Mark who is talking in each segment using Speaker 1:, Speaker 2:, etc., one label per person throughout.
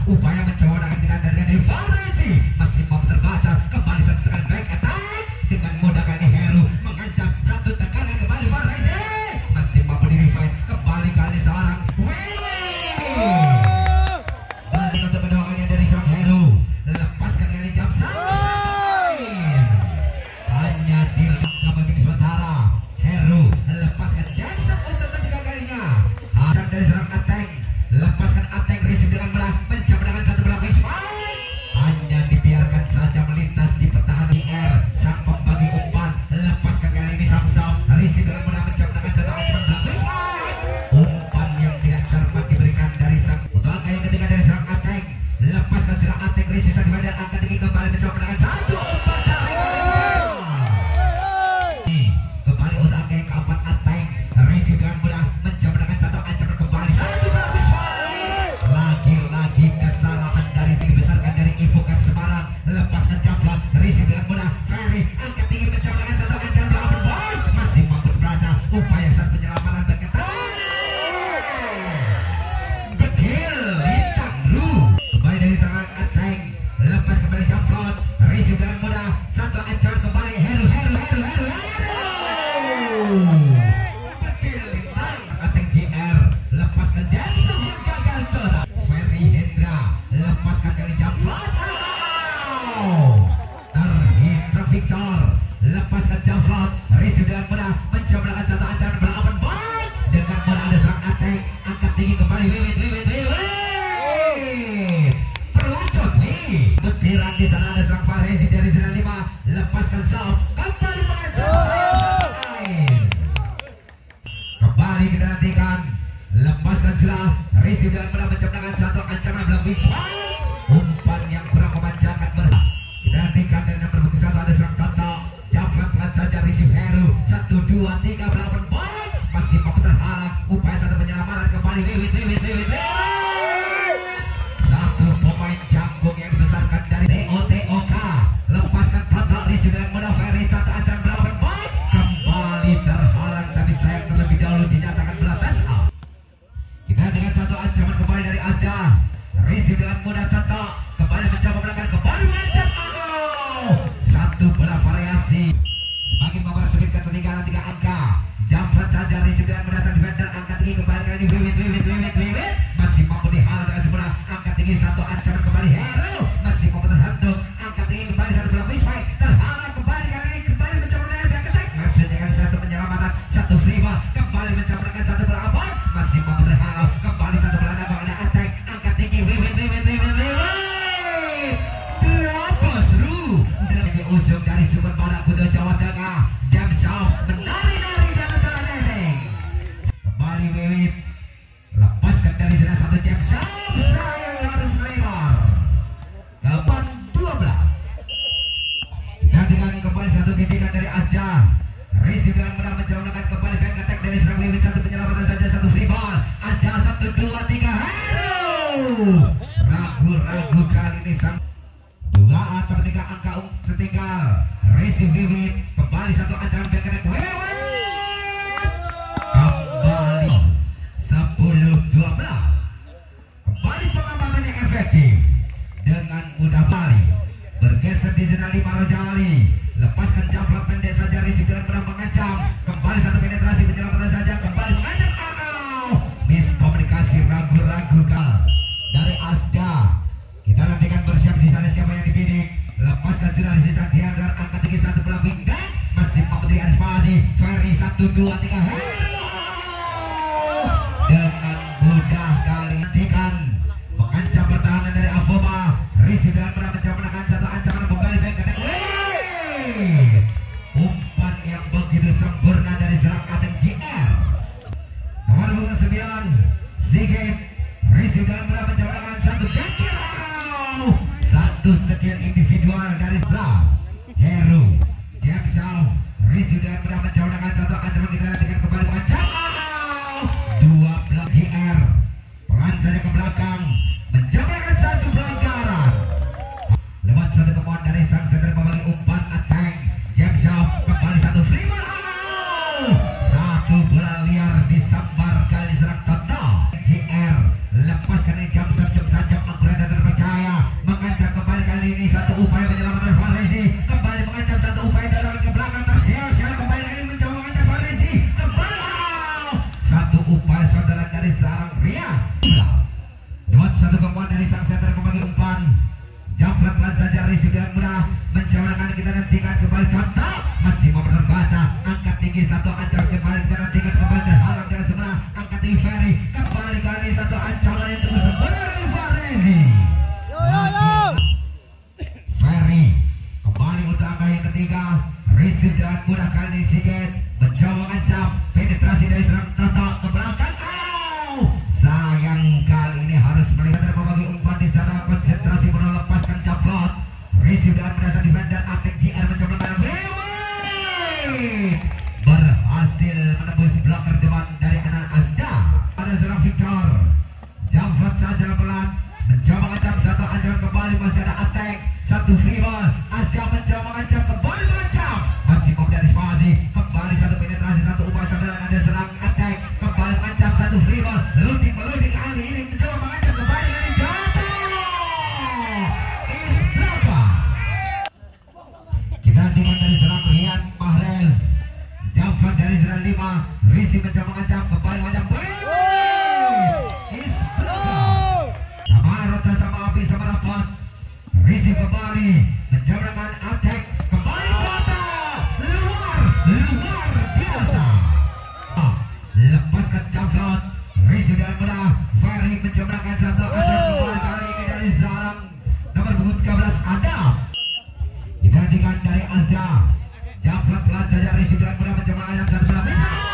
Speaker 1: upaya mencoba dengan kita dari Farisi masih mampu terbaca kembali satu tekan back attack dengan mudah kali Heru mengancam satu tekanan kembali Farisi masih mampu di revive kembali kali seorang balik untuk keduanya dari seorang Heru lepaskan kali jam hanya dilengkapi begini sementara Heru lepaskan Jackson untuk ketiga kalinya hasil dari seorang Ateng lepaskan Ateng receive dengan mudah mencoba dengan satu bola baseline hanya dibiarkan saja melintas di pertahanan IR sang pembagi umpan lepaskan kali ini Samsam receive dengan mudah mencoba dengan satu ancaman bola baseline umpan yang tidak cermat diberikan dari sang untuk angka yang ketiga dari seorang Ateng lepaskan sudah Ateng receive sang dibadan angka tinggi kembali mencoba dengan satu umpan dari kembali untuk angka yang keempat Ateng receive dengan mudah mencoba dengan satu ancaman kembali satu bola baseline lagi-lagi kesalahan dari sini dibesarkan dari Ivo ke Semarang lepaskan Javlon receive dengan mudah Ferry angkat tinggi mencoba dengan satu ancaman bola boy masih mampu membaca upaya saat penyelamatan berketat Bedil Lintang Ru kembali dari tangan Ateng lepas kembali Javlon receive dengan mudah satu ancaman kembali Heru Bedil Lintang Ateng JR lepaskan Jackson yang gagal total Ferry Hendra lepaskan kali Javlon terhindra Victor lepaskan Javlon receive dengan mudah mencoba dengan satu ancaman bola open boy dengan mudah ada serang Ateng angkat tinggi kembali Wiwit terucut kekiran di sana ada serang Farisi dari zona 5 lepaskan Zaf kembali mengancam kembali kita nantikan lepaskan sudah receive dengan mudah mencoba dengan satu ancaman bola big spike umpan yang kurang memanjakan berat kita nantikan dari nomor bukti 1 ada serang Toto Japlan pelan saja receive Heru 1, 2, 3 bola open boy masih mampu terhalang upaya satu penyelamatan kembali Wiwit satu pemain jangkung yang dibesarkan dari TOTOK lepaskan Toto receive dengan mudah Ferry satu ancaman bola open boy kembali terhalang tapi sayang terlebih dahulu dinyatakan bola touch out kita dengan satu ancaman kembali dari Asda receive dengan mudah Toto kembali mencoba melakukan kembali mengancam satu bola variasi semakin mempersempit ketinggalan 3 angka Jamflat saja receive dengan mudah sang defender angkat tinggi kembali kali ini Wiwit masih mampu dihalau dengan sempurna angkat tinggi satu ancaman kembali Heru masih mampu terhantung angkat tinggi kembali satu bola baseline terhalang kembali kali ini kembali mencoba menarik attack masih dengan satu penyelamatan satu free ball kembali mencoba dengan satu bola abon masih mampu terhalau kembali satu bola nabang ada attack angkat tinggi Wiwit Bos Ru diusung dari sumber pada Kudo Jawa Tengah Jam Shaw menari-nari dan salah netting kembali Wiwit lepaskan dari sana satu Jam Shaw sayang harus melebar kapan 12 kita dengan kembali satu gigikan dari Asda receive dengan mudah mencoba menekan kembali back attack dari serang Wiwit satu penyelamatan saja satu free ball Asda 1, 2, 3 Heru ragu kali ini sang 2 atau 3 angka tertinggal receive Wiwit kembali satu ancaman back attack Wiwit kembali 10-12 kembali pengamatan yang efektif dengan mudah balik bergeser di zona 5 Rojali lepaskan Japlan pendek saja receive dengan mudah mengancam kembali satu penetrasi penyelamatan saja kembali mengancam miskomunikasi ragu dari Asda kita nantikan bersiap di sana siapa yang dibidik lepaskan sudah di sisa dia dan angkat tinggi satu bola bingkai masih mampu diantisipasi Ferry 1, 2, 3 Heru dengan mudah kali nantikan mengancam pertahanan dari Avoba receive dengan mudah mencoba menekan satu ancaman kembali back attack umpan yang begitu sempurna dari serang Ateng JR nomor 9 Zigit receive dengan mudah mencoba dengan satu dekir satu skill individual dari Heru Jepsal receive dengan mudah mencoba dengan satu ancaman kita nantikan kembali mengancam 2 JR pelan saja ke belakang mencoba dengan satu pelanggaran lewat satu kemauan dari sang center pembagi umpan Ateng Jepsal kembali satu free ball satu bola liar disambar kali serang Toto JR lepaskan jam tajam akurat dan dari sang center pembagi umpan. Jumper pelan saja receive dengan mudah. Mencoba kita nantikan kembali Toto. Masih mau terbaca. Angkat tinggi satu ancaman kembali kita nantikan kembali terhalang dengan sebelah. Angkat tinggi Ferry. Kembali kali ini satu ancaman yang cukup sempurna dari Farezi. Ferry kembali untuk angka yang ketiga. Receive dengan mudah kali ini Sigit. Mencoba mengancam. Penetrasi dari serang Toto ke belakang. Sayang kali ini harus melihat pembagi umpan di sana. Konsentrasi penuh lepaskan Jamflot. Receive dengan mendasar defender Atek JR mencoba berhasil menembus blocker depan dari Anan Azda. Pada serang Victor. Jamflot saja pelan mencoba mengancam satu ancaman kembali masih ada Atek. Satu free ball. Azda mencoba mengancam kembali mengancam. Masih mau dari spasi. Kembali satu penetrasi satu upaya sambil ada serang Atek. Kembali mengancam satu free ball. Meluding kali ini mencoba mengancam kembali dari jatuh. Isbraka. Kita nantikan dari serang Rian Mahrez. Jamfan dari serang 5. Rizky mencoba mengancam kembali mengancam. Isbraka. Sama Rota sama Api sama Rapat. Rizky kembali mencoba dengan Atek. Kembali jatuh. Luar biasa. Lepaskan Jamfan. Rizky dengan mudah. Ferry mencobakan satu acara kembali kali ini dari Zarang nomor punggung 13 Adam. Kita nantikan dari Azda. Jamflat pelan saja Rizky dengan mudah mencobakan yang satu bola.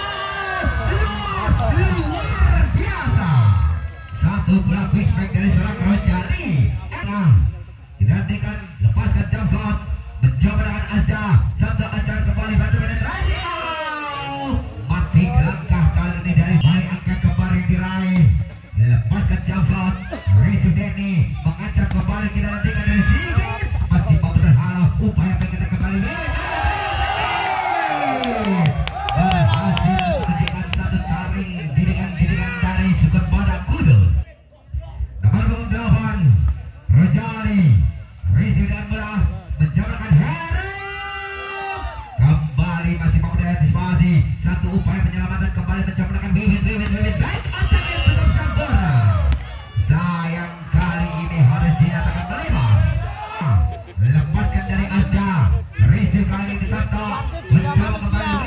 Speaker 1: Luar biasa. Satu bola big spike dari serang Rojali. Kita nantikan lepaskan Jamflat. Mencoba dengan Azda. Satu acara kembali bantu penetrasi. Mati langkah kali ini dari balik angka kembar yang diraih. Lepaskan Jamflot. Receive Denny mengancam kembali kita nantikan dari Sigit. Masih mau terhalang upaya kita kembali berhasil menunjukkan satu taring didikan dari Sukun Badak Kudus. Nomor punggung 8 Rojali. Receive dengan mudah mencobakan Heru. Kembali masih mau diantisipasi. Satu upaya penyelamatan kembali mencobakan Bibit baik attack yang cukup sempurna. Sayang kali ini harus dinyatakan melebar. Lepaskan dari Azda. Receive kali ini Toto mencoba kembali.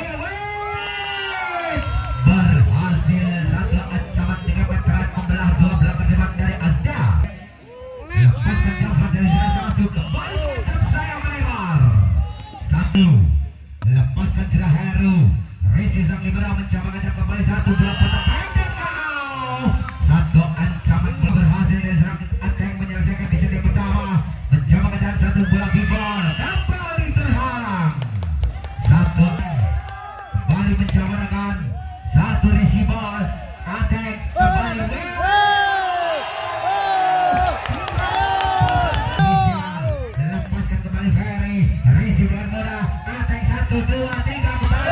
Speaker 1: Berhasil satu ancaman 3 meteran membelah dua belakang depan dari Azda. Lepaskan Jamfat dari sini satu kembali mengancam sayang melebar. Satu. Lepaskan sudah Heru. Receive sang libera mencoba mengancam kembali satu bola potong pendek. Satu ancaman berhasil dari serang Atek menyelesaikan di sini pertama. Mencoba mengancam satu bola bibol kembali terhalang. Satu kembali mencoba dengan satu receiver Atek kembali lepaskan kembali Ferry. Receive dengan mudah Atek 1, 2, 3 kembali.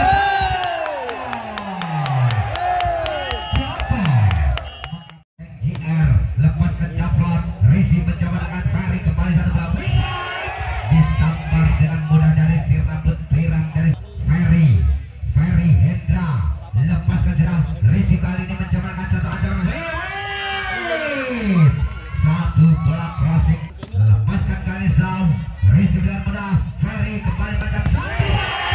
Speaker 1: Lepaskan Jamflot. Rizky mencoba dengan Ferry kembali satu bola baseline. Disambar dengan mudah dari si rambut pirang dari Ferry Hendra. Lepaskan sudah. Rizky kali ini mencoba dengan satu ancaman. Satu bola crossing. Lepaskan kali Zam. Rizky dengan mudah. Ferry kembali macam satu.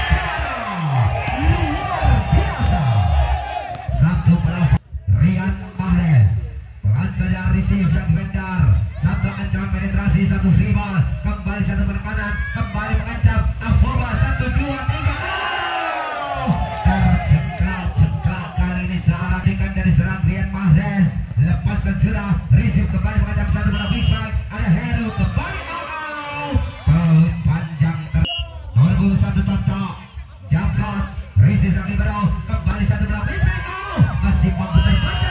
Speaker 1: Luar biasa. Satu bola Rian Mahrez. Pelan saja receive yang vendar. Satu ancaman penetrasi, satu free ball. Kembali satu penekanan. Kembali mengancam. Afoba 1, 2, 3. Tercengkal kali ini searah dekan dari serang Rian Mahrez. Lepaskan sudah. Receive kembali mengancam satu bola big spike. Ada Heru kembali. Pelut panjang. Nomor punggung 1 Toto. Jamflot. Receive sang libero. Kembali satu bola big spike. Masih mampu terbaca.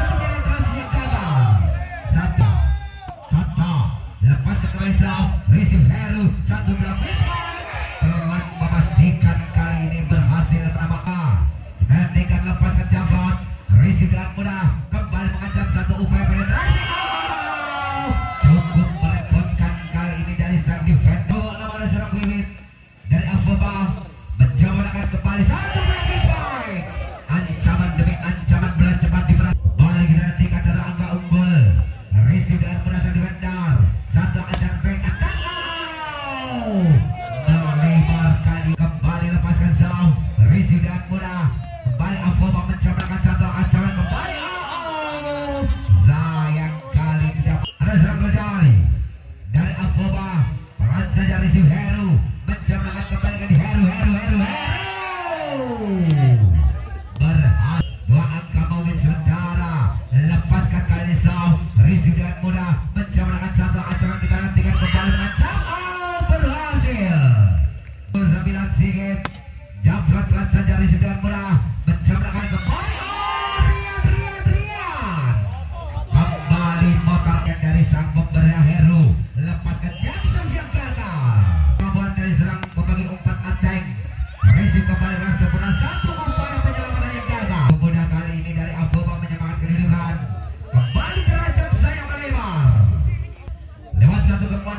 Speaker 1: Lepaskan kembali Sam. Receive Heru. Satu bola baseline. Telah memastikan kali ini berhasil menambah. Kita lepaskan Jamflot. Receive dengan mudah. Kembali mengancam satu upaya penetrasi. Cukup merepotkan kali ini dari sang defender. Nomor serang Wiwit dari Afoba. Mencoba dengan kembali satu bola baseline. Ancaman demi ancaman bola cepat diberat. Kembali kita nantikan satu angka unggul. Receive dengan mudah sang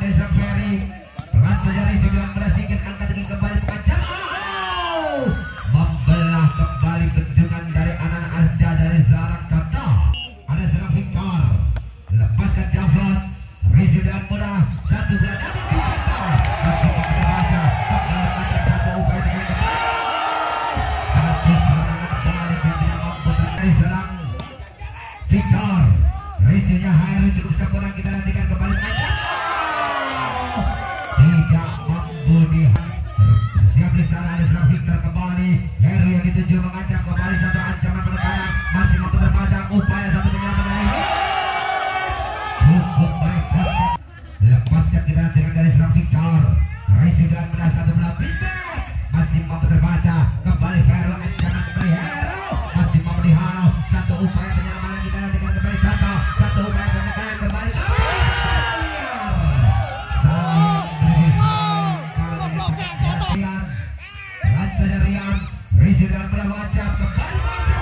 Speaker 1: dari sang Ferry. Pelan saja Rizky dengan mudah Sigit angkat tinggi kembali mengancam. Membelah kembali bentukan dari anak Asda dari Zarak Kata. Ada serang Victor. Lepaskan Javon. Rizky dengan mudah satu belah dari Victor. Masih membaca kembali mengancam satu upaya dengan kembali. Satu serangan balik yang tidak mampu dari serang Victor. Rizky-nya Hairu cukup sempurna, kita nantikan kembali mengancam. Tidak mampu siap di sana, ada serang Victor kembali. Heru yang dituju mengancam kembali satu ancaman penekanan, masih mampu terbaca upaya satu penyerapan dari cukup merepotkan. Lepaskan kita nantikan dari serang Victor. Rizky dengan mudah satu belah pushback, masih mampu terbaca kembali Heru, ancaman kembali Heru, masih mampu dihalau satu upaya penyerapan kita nantikan kembali Tata, satu upaya penekanan kembali Rizky dengan mudah mengancam kembali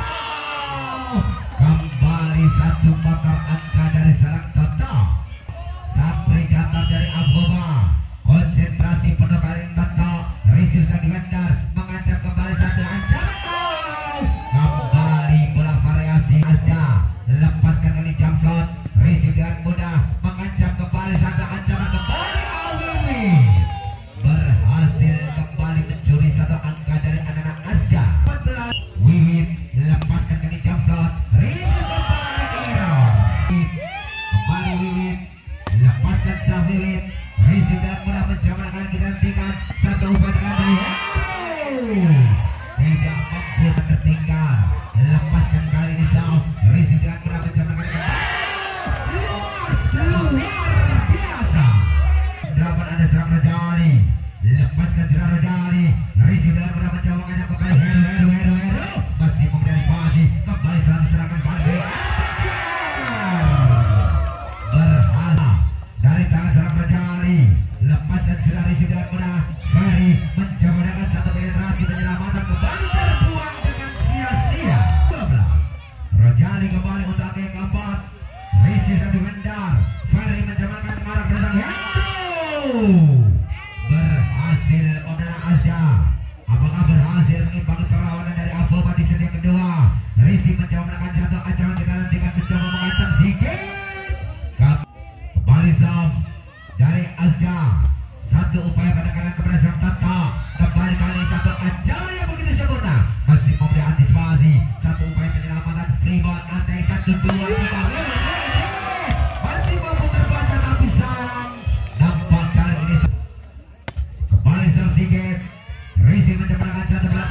Speaker 1: kembali satu bakar angka dari serang Tata. Sapri Gatar dari Aboba, konsentrasi penuh kali Tata. Rizky sang defender mengancam kembali satu ancaman kembali bola variasi Asda. Lepaskan kali Jamflot. Rizky dengan mudah mengancam kembali satu ancaman kembali Awiwi berhasil kembali mencuri satu angka dari anak-anak Asda. 14 Wiwit lepaskan kali Jamflot. Rizky kembali error. Kembali Wiwit lepaskan sang Wiwit. Rizky dengan mudah mencoba akan kita hentikan satu upaya tangan dari Heru. Tidak mampu tertinggal. Lepaskan kali ini Zhao. Rizky dengan mudah mencoba akan luar biasa. Dapat ada serang Rajali. Lepaskan serang Rajali. Rizky dengan mudah mencoba mengajak kembali Heru. Masih memberi spasi kembali serangan balik. Berhasil dari tangan serang Rajali. Lepaskan sudah Rizky dengan mudah. Ferry mencoba dengan satu penetrasi penyelamatan kembali terbuang dengan sia-sia. 12 Rajali kembali untuk angka yang keempat. Rizky satu vendar. Ferry mencobakan mengarah bersang Heru. Berhasil Odara Asda. Apakah berhasil mengimbangi perlawanan dari Avoba di set yang kedua? Rizky mencoba menekan satu ancaman, kita nantikan mencoba mengancam Sigit. Kembali Zam dari Asda. Satu upaya penekanan kepada serang Tata. Kembali kali satu ancaman yang begitu sempurna. Masih memberi antisipasi. Satu upaya penyelamatan. Freebot attack 1, 2, 3. Masih mampu terbaca tapi sayang. Nampak kali ini kembali Zam Sigit. Rizky mencoba dengan satu belah.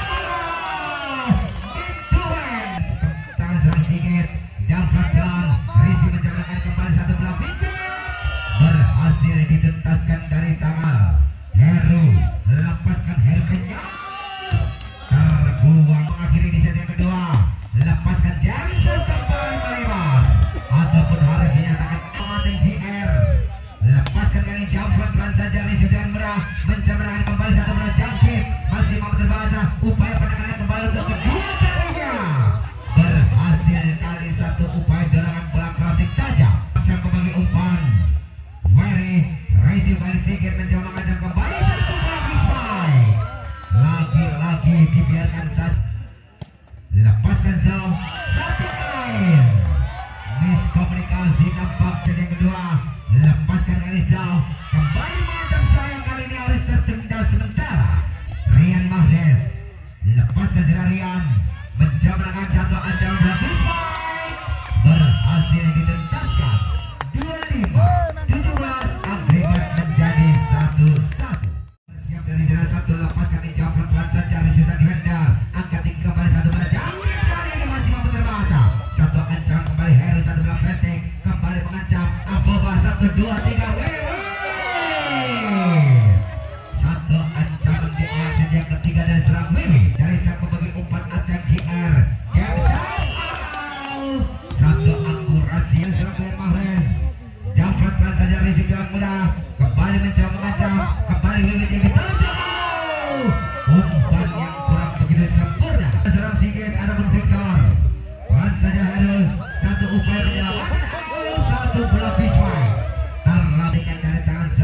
Speaker 1: Tangan serang Sigit. Jamfat pelan. Rizky mencoba dengan kembali satu belah. Berhasil dituntaskan dari tangan Heru. Lepaskan Heru kenyas. Terbuang mengakhiri di set yang kedua. Lepaskan Jameson kembali melebar. Ataupun harus dinyatakan amating GR. Lepaskan kali Jamfat pelan saja. Rizky dengan mudah mencoba dengan kembali satu belah jangkit. Masih mampu terbaca upaya penekanan kembali untuk kedua kalinya. Berhasil kali satu upaya dorongan bola klasik tajam. Macam kembali umpan Rizky Sigit mencoba mengancam kembali satu lapis baik. Lagi-lagi dibiarkan saja. Lepaskan Zhao. Satu air. Miskomunikasi nampak dan yang kedua. Lepaskan kali Zhao. Kembali mengancam sayang kali ini harus tertunda sementara. Rian Mahdes. Lepaskan secara Rian. Mencoba dengan satu ancaman lapis baik. Berhasil dituntaskan. 25-17 agregat menjadi 1-1. Siap dari jelas satu. Lepaskan di Jamfat pelan saja. Rizky defender angkat tinggi kembali satu belah jangkit. Kali ini masih mampu terbaca. Satu ancaman kembali Heru, satu belah Fesik kembali mengancam Avoba. 1, 2, 3 satu ancaman di awal set yang ketiga dari serang Wiwi. Dari sang pembagi umpan attack GR Jameson. Satu akurasi serang Rian Mahrez. Jamfat pelan saja. Rizky dengan mudah kembali mencoba mengancam. Kembali Wiwit yang dituju. Umpan yang kurang begitu sempurna. Serang Sigit ataupun Victor. Pelan saja Herul. Satu upaya penyelamatan. Satu bola bisway. Terlarikan dari tangan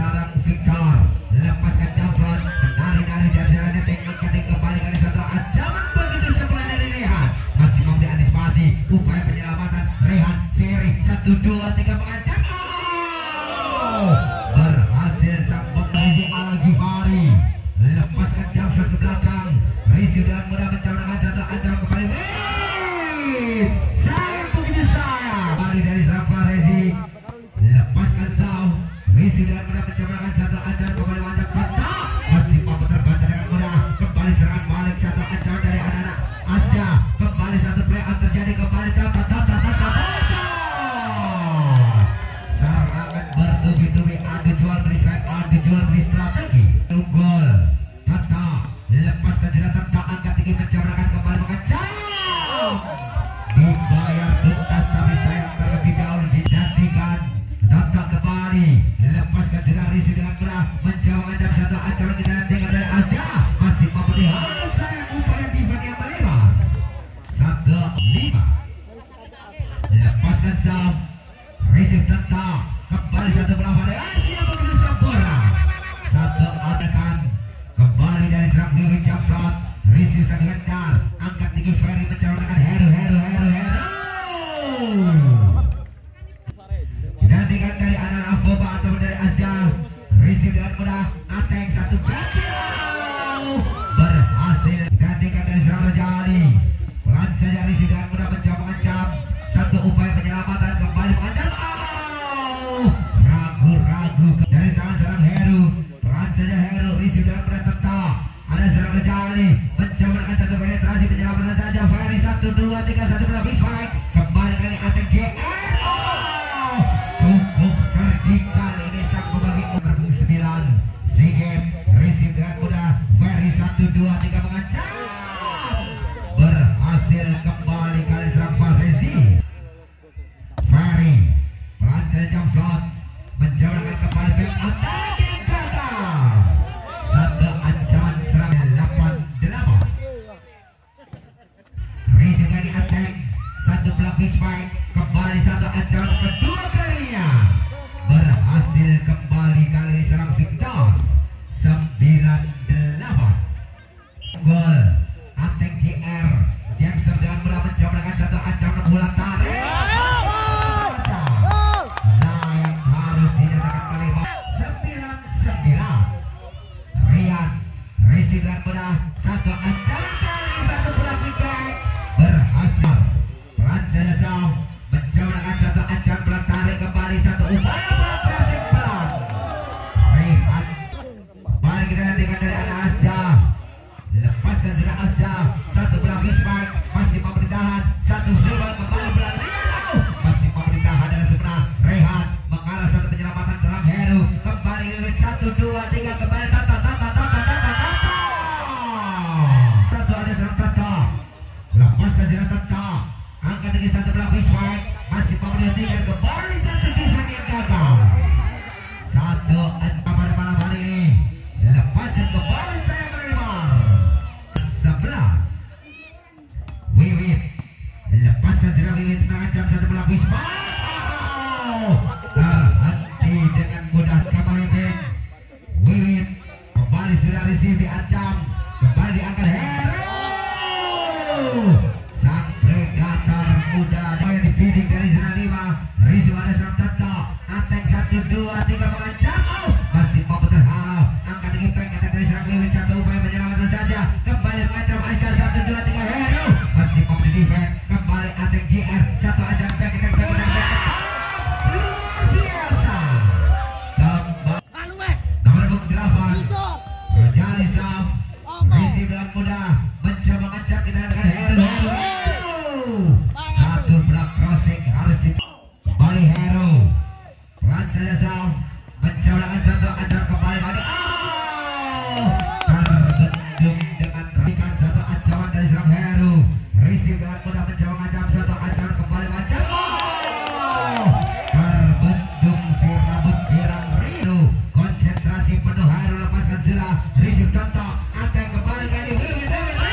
Speaker 1: Risi dengan mudah mencobakan satu ancaman kembali macam Tata masih mampu terbaca dengan mudah. Kembali serangan balik satu ancaman dari anak-anak Asda. Kembali satu play out terjadi kembali Tata. Serangan bertubi-tubi, adu jual beli spek, adu jual beli strategi. Unggul Tata lepaskan jerat Tata, angkat tinggi mencobakan kembali mengacau. Dibayar tuntas tapi sayang terlebih dahulu digantikan. Tata kembali lepaskan jerat Risi dengan mudah mencoba mengancam satu ancaman kita dengan dari Asda masih mampu dihalang sayang upaya defense yang melebar 1-5. Lepaskan jam Risi Tata kembali satu bola variasi yang begitu sempurna. Satu adegan kembali dari serang Wiwi Jamrot. Risi Sandiandar angkat tinggi Ferry mencoba dengan Heru. Digantikan dari anak Avoba atau dari Asda. Risi dengan mudah ateng satu bakil berhasil digantikan dari serang Rajali. Pelan saja Risi dengan mudah mencoba mengancam satu upaya penyelamatan kembali mengancam. Ragu dari tangan serang Heru. Pelan saja Heru. Risi dengan mudah tetap ada serang Rajali mencoba dengan satu penetrasi penyelamatan saja. Ferry 1, 2, 3 1 bola Bismarck kembali kali ateng JR. Cukup cerdik kali ini sang pembagi nomor 9 Sigit. Risi dengan mudah Ferry 1, 2, 3 mengancam berhasil kembali kali serang Farezi. Ferry pelan saja Jamflot mencoba dengan kembali back attack yang gagal. Satu ancaman serang 8-8. Risi kali attack satu pelapis baik kembali satu ancaman kedua kalinya berhasil kembali kali serang Victor 9-8. Gol attack JR James dengan mudah mencoba dengan satu ancaman bola tarik yang harus dinyatakan melebar 9-9. Rian Risi dengan mudah satu ancaman kali satu bola feedback berhasil. Pelan saja Sam mencoba dengan satu ancaman bola tarik kembali satu upaya progresif pelan. Rehan kembali kita gantikan dari anak Asda. Lepaskan sudah Asda satu bola Bismarck masih mampu ditahan satu free ball kembali bola Leo masih mampu ditahan dengan sempurna. Rehan mengarah satu penyelamatan dalam Heru kembali Wiwit 1, 2, 3 kembali Tata satu ada serang Tata lepaskan sudah Tata angkat dengan satu bola Bismarck masih mampu dihentikan kembali satu defense yang gagal. Satu pada malam hari ini lepaskan kembali saya melebar sebelah Wiwit lepaskan sudah Wiwit mengancam satu bola Bismarck terhenti dengan mudah kembali back Wiwit kembali sudah receive diancam kembali diangkat Heru sang predator muda yang dibidik dari zona 5. Risi ada serang Tata attack 1, 2, 3 mengancam masih mampu terhalau angkat tinggi back attack dari serang Wiwit satu upaya penyelamatan saja kembali mengancam Aika 1, 2, 3 Heru masih mampu di defense kembali attack JR satu ancaman back attack luar biasa kembali nomor 8 Rajali Sam. Risi dengan mudah mencoba mengancam kita dengan Heru satu block crossing harus di kembali Heru. Pelan saja Sam mencoba dengan satu ancaman kembali terbendung dengan rakan satu ancaman dari serang Heru. Risi dengan mudah mencoba mengancam satu ancaman kembali mengancam terbendung si rambut pirang Heru. Konsentrasi penuh Heru lepaskan sudah Risi Tata attack kembali kali Wiwit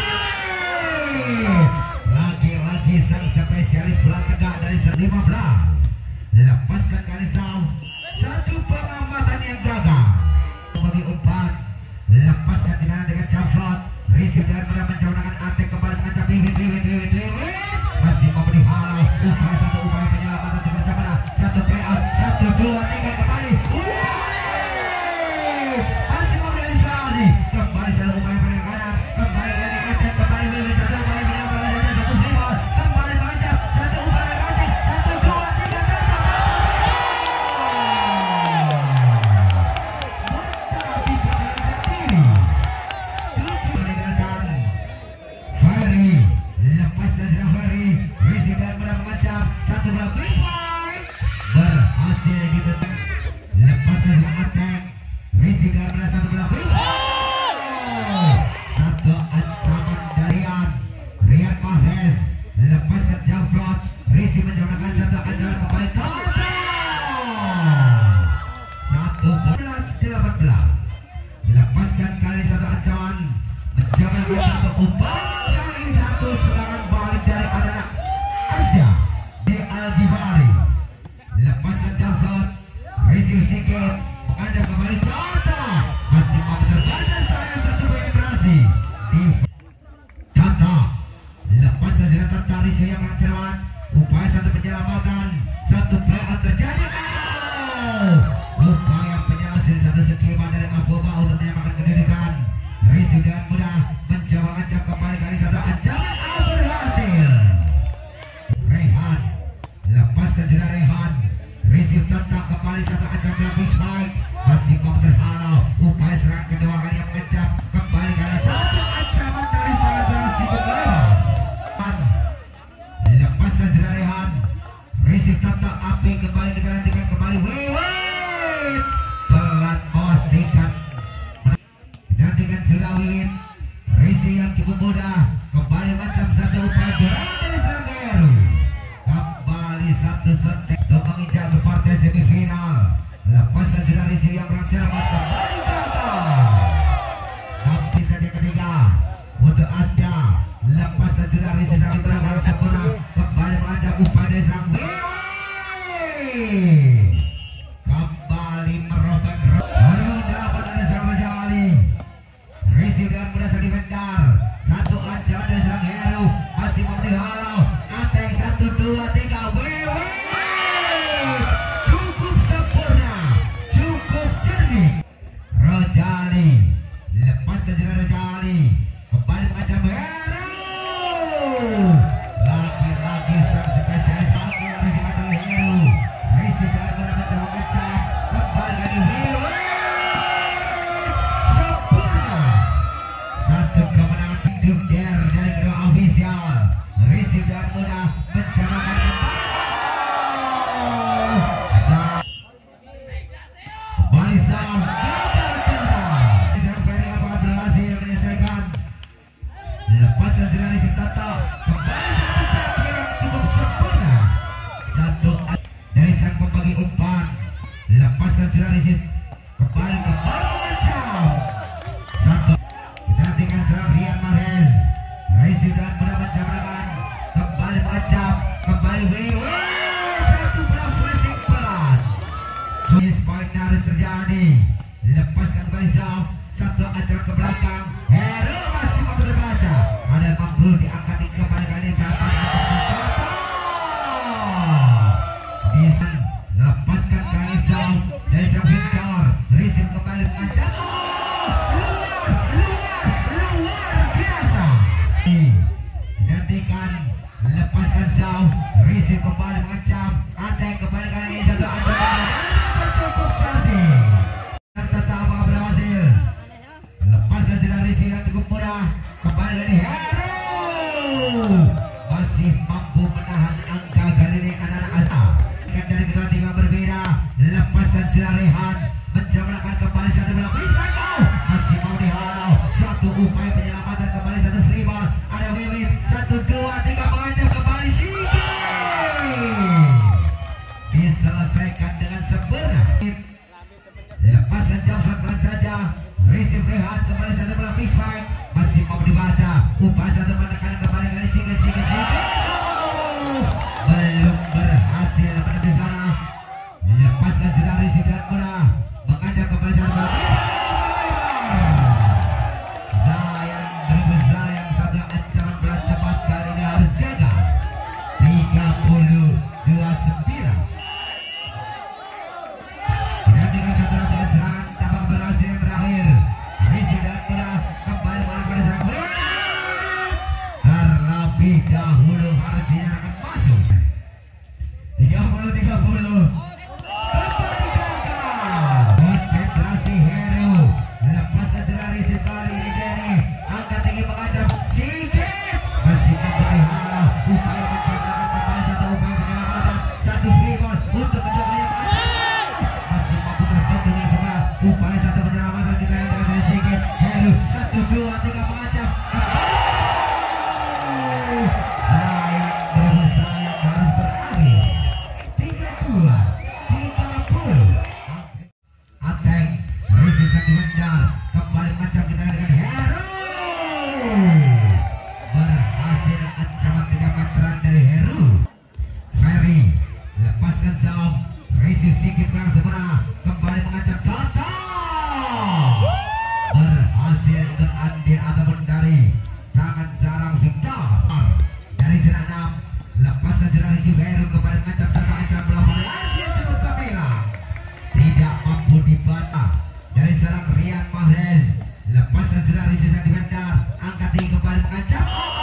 Speaker 1: lagi-lagi sang spesialis bola tegak dari 15 lepaskan kali Sam satu pengamatan yang gagal bagi umpan lepaskan tindakan dengan Jamflot. Risi dengan mudah mencoba dengan attack kembali mengancam Wiwit masih mampu dihalau upaya penyelamatan cukup bersama satu play out 1, 2, 3 kembali masih mampu diantisipasi kembali satu upaya penyelamatan kembali kali attack kembali Wiwit satu upaya penyelamatan saja satu free ball kembali mengancam satu upaya attack 1, 2, 3 kembali Win mengajak kembali Tata, masih mampu terbaca sayang satu penetrasi di Tata, lepas saja Tata Rizky yang mencermat upaya satu penyelamatan, satu play out terjadi. Upaya penyelesaian satu skema dari Afoba untuk menyamakan kedudukan. Rizky dengan mudah mencoba ngacap kembali kali satu ancaman berhasil. Rehan lepaskan jeda Rehan, Rizky tetap kembali satu ancam lapis baik, masih mampu terhalau upaya serangan kedua kali yang mengecap kembali kali satu ancaman dari tangan si Bogor. Lepaskan jeda Rehan, Rizky tetap api kembali kita nantikan kembali Wiwin pelan memastikan nantikan sudah Wiwin. Rizky yang cukup mudah kembali macam satu upaya gerak dari Sanggeru, kembali satu setek untuk menginjak ke partai semifinal. Lepaskan sudah Rizky yang bercermat kembali gagal. Tapi set ketiga untuk Asda, lepaskan sudah Rizky dari berapa sempurna kembali mengajak upaya dari serang Wiwin, kembali merobek nomor 8 dari serang Raja Ali. Rizky dengan mudah saja vendar satu ancaman dari serang Heru, masih mau dihalau attack 1, 2, 3 Wiwin cukup sempurna, cukup jernih. Rojali lepaskan jeda Rojali kembali mengancam Heru, lagi-lagi sang spesialis pakai yang dimatang Heru. Rizky dengan mudah mencoba ngecap kembali lagi Wiwin sempurna, satu kemenangan untuk dari kedua ofisial. Rizky dengan mudah mencoba kembali Sam Ferry apakah berhasil menyelesaikan. Lepaskan jeda Rizky Tata kembali satu tackle yang cukup sempurna, satu dari sang pembagi umpan. Lepaskan jeda Rizky kembali mengancam satu, kita nantikan serang Rian Mahrez. Rizky dengan mudah mencapai kembali mengancam kembali Wiwin satu bola flashing pelan. Choice point harus terjadi. Lepaskan kembali Sam, satu ancaman ke belakang. Heru masih mampu terbaca, ada mampu diangkat di kembali kali dapat Nisan. Lepaskan kali Sam dari Sam Victor. Rizky kembali mengancam. Luar biasa. Gantikan, lepaskan Sam. Rizky kembali mengancam. Attack kembali kali ini satu ancaman cukup cerdik. Tetap berhasil. Lepaskan jeda Rizky yang cukup mudah kembali dari Heru, masih mampu menahan angka kali ini anak-anak Asa. Dari kedua tim yang berbeda. Lepaskan jeda Rehan mencoba kembali satu bola Bismillah, masih mau dihalau satu upaya penyelamatan kembali satu free ball. Ada Wiwin 1, 2, 3 mengancam kembali Sigi, diselesaikan dengan sempurna. Lepaskan Jafar pelan saja. Rizky Rehan kembali satu bola Bismillah, masih mau dibaca upaya satu menekan kembali kali Sigi belum berhasil pada di sana. Lepaskan sudah Rizky dan mudah mengajak kembali satu bola sayang dribble sayang, satu ancaman bola cepat kali ini harus gagal. 30-29. Dengan satu rancangan serangan tampak berhasil yang terakhir. Rizky dan mudah kembali malam pada serang terlebih dahulu. Bata dari serang Rian Mahrez, lepaskan sudah Rizal di bandar, angkat tinggi kembali mengancam.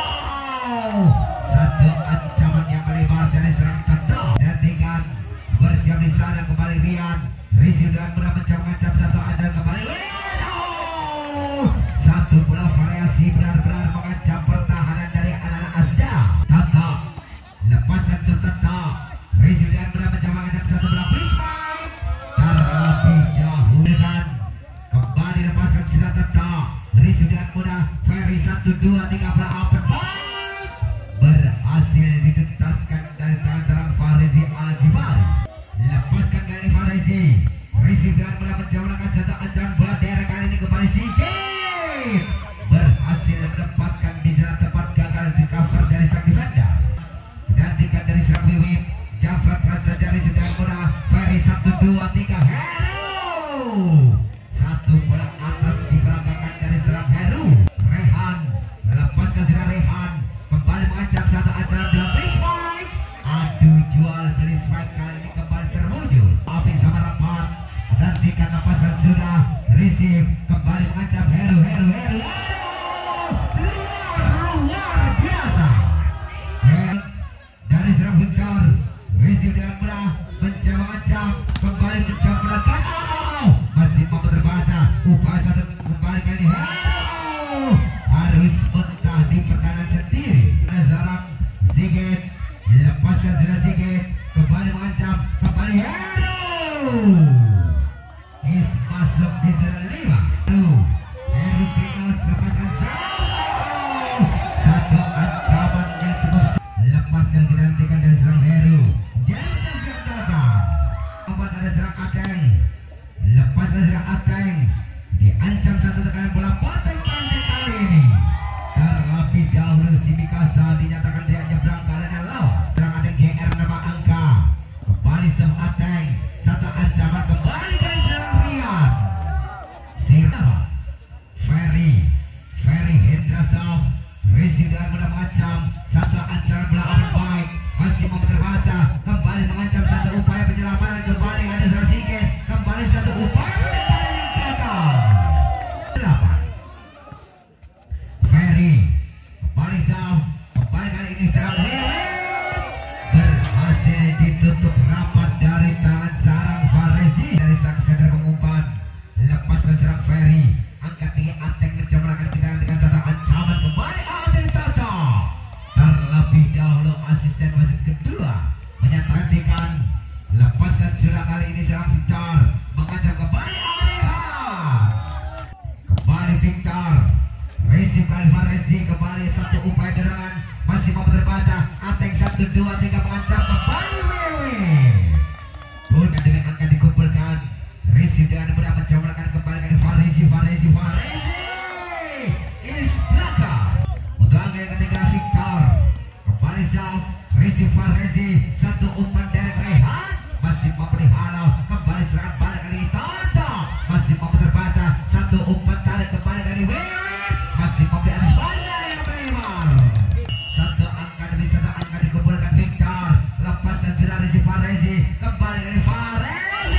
Speaker 1: Satu ancaman yang melebar dari serang Tanda, dan tinggal bersiap di sana kembali Rian. Rizal dengan mudah mengancam satu ancaman kembali. Satu bola variasi benar-benar mengancam pertahanan dari anak-anak Asda. Tata lepaskan Tata. Rizal dengan mudah mengancam satu bola Prisman. Terlebih dahulu dengan kembali lepaskan sudah Tata. Rizal dengan mudah Ferry 1, 2, 3 bola open point berhasil dituntaskan dari tangan serang Farezi Al-Ghifari. Lepaskan dari Farezi. Rizal dengan mudah mencapai satu ancaman bola daerah kali ini kembali Sigit berhasil mendapatkan di jalan tepat, gagal di cover dari sang defender. Gantikan dari serang Wiwit, Jafar Raja dari sudah mudah Ferry 1, 2, 3 Heru. Satu bola atas diperagakan dari serang Heru. Rehan lepaskan sudah Rehan, kembali mengancam satu ancaman bola Spike. Adu jual beli Spike kali ini kembali terwujud. Api sama rapat, gantikan lepaskan sudah receive, kembali mengancam Heru. Luar biasa dari serang Victor. Receive dengan mudah mencoba mengancam, kembali mencoba menekan. Masih mampu terbaca, upaya satu kembali kali ini Heru harus mentah di pertahanan sendiri. Zarang Sigit, lepaskan sudah Sigit, kembali mengancam, kembali Heru masuk di zona 5. Heru Pinos lepaskan satu ancaman yang cukup. Lepaskan dinantikan dari serang Heru. James yang gagal. Obat ada serang Ateng. Lepaskan serang Ateng. Diancam satu tekanan bola potong pantai kali ini. Terlebih dahulu si Mikasa dinyatakan dia nyebrang karena lawan. Serang Ateng JR nama angka. Kembali serang Ateng. Satu ancaman kembali dari serang Rian. Sirama Ferry Hendrasam. Rizal dengan mudah mengancam satu ancaman bola open baik, masih mau terbaca, kembali mengancam satu upaya penyelamatan, kembali ada serang Sigit, kembali satu upaya penyelamatan yang gagal. 8 Ferry kembali Sam, kembali kali ini serang Wiwit berhasil ditutup rapat dari tangan sarang Farezi dari sang center pengumpan. Lepaskan serang Ferry, angkat tinggi Ateng mencoba melakukan kita dengan satu ancaman kembali Adel Tata. Terlebih dahulu asisten wasit kedua menyatakan lepaskan sudah kali ini serang Victor, mengancam kembali Arehan. Kembali Victor, receive kali Farezi, kembali satu upaya derangan, masih mau terbaca Ateng 1, 2, 3 mengancam kembali Wewe. Bukan dengan angka dikumpulkan, receive dengan mudah mencoba melakukan kembali ke Farezi is belakang untuk angka yang ketiga Victor. Kembali Zaf, receive Farezi, satu umpan dari Rehan, masih mampu dihalau, kembali serangan balik kali Tata, masih mampu terbaca, satu umpan tarik kembali dari Wiwit, masih mampu diantisipasi yang melebar. Satu angka demi satu angka dikumpulkan Victor, lepaskan sudah receive Farezi, kembali dari Farezi.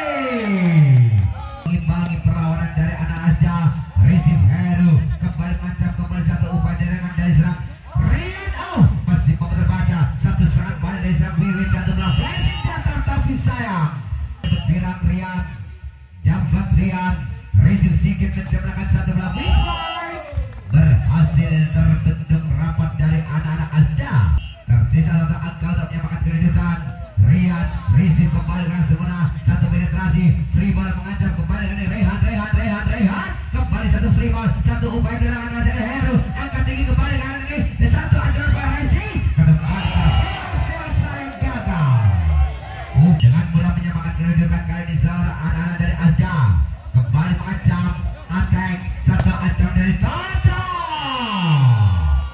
Speaker 1: Imbangi perlawanan dari anak Asda. Receive Heru, kembali mengancam, kembali satu upaya derangan dari serang Rian. Masih mau terbaca, satu serangan balik dari serang Wiwit, satu bola flashing datar tapi sayang bertirang Rian, Jamfat Rian. Receive Sigit mencemplungkan satu bola Bismay, berhasil terbendung rapat dari anak-anak Asda. Tersisa satu angka untuk menyamakan kedudukan. Rian receive kembali dengan sempurna, satu penetrasi free ball mengancam kembali dengan Rehan, kembali satu free ball, satu upaya derangan masih ada Heru, angkat tinggi kembali dengan ini satu ancaman Farezi, kembali selesai yang gagal. Dengan mudah menyamakan kedudukan kali ini seorang anak-anak dari Asda, kembali mengancam Ateng, satu ancaman dari Tata.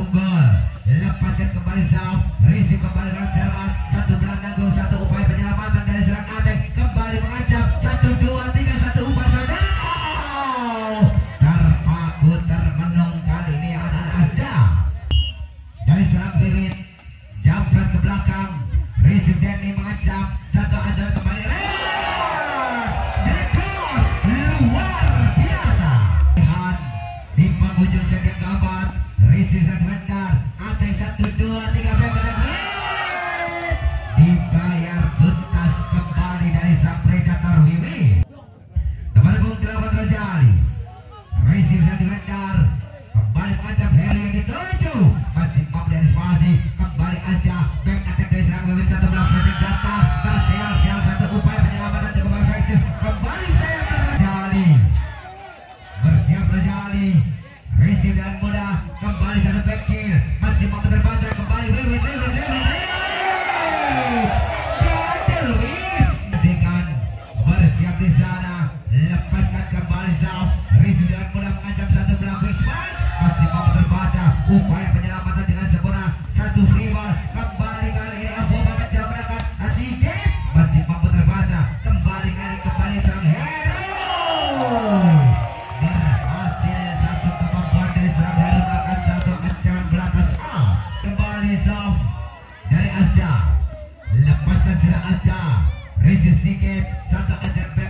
Speaker 1: unggul. Lepaskan kembali Zaf, receive kembali dari Jerman, satu belah nanggung, satu upaya penyelamatan dari serang Ateng, kembali mengancam, 1, 2, 3, satu upaya saudara. Terpaku termenung kali ini anak-anak Asda. Dari serang bibit, jumper ke belakang, receive Denny mengancam, satu ajar kembali, Dekos luar biasa. Lihat di penghujung setiap gambar, receive sang Vendar, Ateng 1, 2, 3, dibayar tuntas kembali dari sang Predator Wiwi. Nomor punggung 8 Rajali, receive sang Vendar, kembali mengancam Heri yang dituju, masih mampu dari spasi, kembali Asda, back attack dari serang Wiwi, satu belah pressing datar, tersial-sial, satu upaya penyelamatan cukup efektif, kembali saya Rajali, bersiap Rajali, receive dengan mudah, kembali satu back kill, masih mampu terbaca, kembali Wiwi, dengan bersiap di sana, lepaskan kembali Zaf, receive dengan mudah mengancam satu belah baseman, masih mampu terbaca, upaya penyelamatan dengan sempurna, satu free ball, kembali kali ini Avo mengejar berangkat, Asike masih mampu terbaca, kembali serang Hero, berhasil satu kemampuan dari serang Hero melakukan satu ancaman belatas kembali Zaf dari Asda, lepaskan sudah Asda, receive sedikit, satu ajar back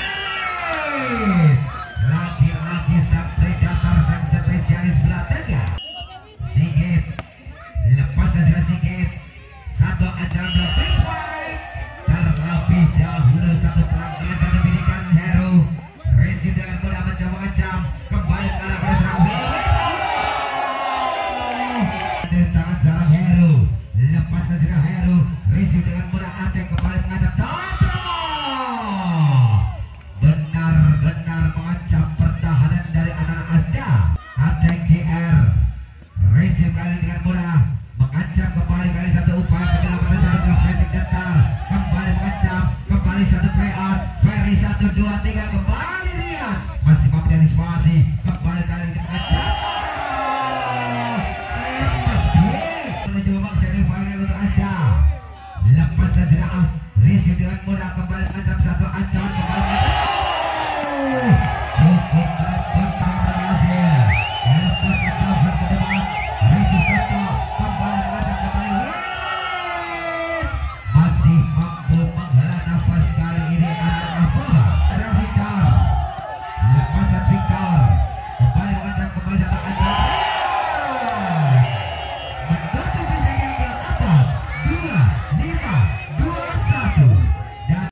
Speaker 1: lagi-lagi sang Predator, sang spesialis belah tengah. Sigit, lepaskan sudah Sigit, satu ajar belah baseline, terlebih dahulu satu pelanggaran, satu bidikan Hero, receive dengan mudah mencoba ancam, kembali ke arah pada serang dari tangan serang Hero, lepaskan sudah Hero, receive dengan mudah Ateng, kembali menghadap benar-benar mengancam pertahanan dari anak-anak Asda. Ateng JR, receive kali dengan mudah, mengancam kembali kali satu upaya penyelamatan, satu belah flashing datar, kembali mengancam, kembali satu play out, Ferry 1, 2, 3, kembali Rian, masih mampu diantisipasi, kembali kali ini mengancam, lepas dia menuju babak semifinal untuk Asda, lepaskan sudah, receive dengan mudah, kembali mengancam satu ancam